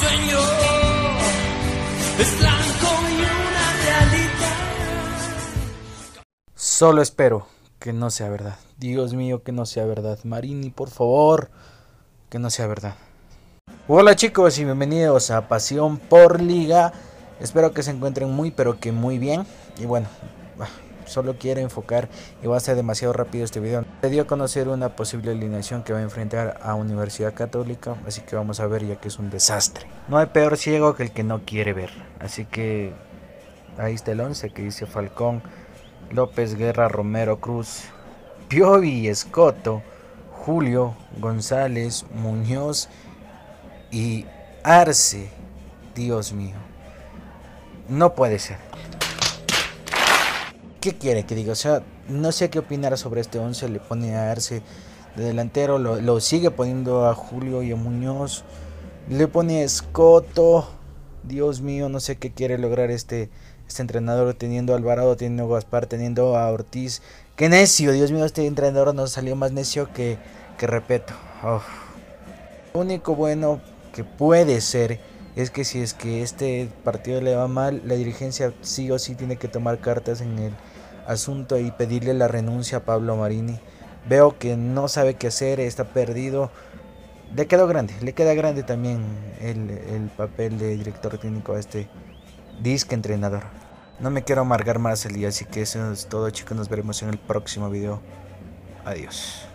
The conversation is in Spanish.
sueño es blanco y una realidad. Solo espero que no sea verdad. Dios mío, que no sea verdad. Marini, por favor, que no sea verdad. Hola chicos y bienvenidos a Pasión por Liga. Espero que se encuentren muy pero que muy bien. Y bueno, solo quiero enfocar y va a ser demasiado rápido este video. Se dio a conocer una posible alineación que va a enfrentar a Universidad Católica, así que vamos a ver, ya que es un desastre. No hay peor ciego que el que no quiere ver. Así que ahí está el 11 que dice Falcón, López, Guerra, Romero, Cruz, Piovi, Escoto, Julio, González, Muñoz y Arce. Dios mío, no puede ser. ¿Qué quiere que diga? O sea, no sé qué opinar sobre este 11. Le pone a Arce de delantero, lo sigue poniendo a Julio y a Muñoz, le pone a Escoto. Dios mío, no sé qué quiere lograr este entrenador, teniendo a Alvarado, teniendo a Gaspar, teniendo a Ortiz. Qué necio, Dios mío, este entrenador nos salió más necio que Repeto. Lo único bueno que puede ser es que si es que este partido le va mal, la dirigencia sí o sí tiene que tomar cartas en el asunto y pedirle la renuncia a Pablo Marini. Veo que no sabe qué hacer, está perdido. Le queda grande también el papel de director técnico a este disque entrenador. No me quiero amargar más el día, así que eso es todo chicos, nos veremos en el próximo video. Adiós.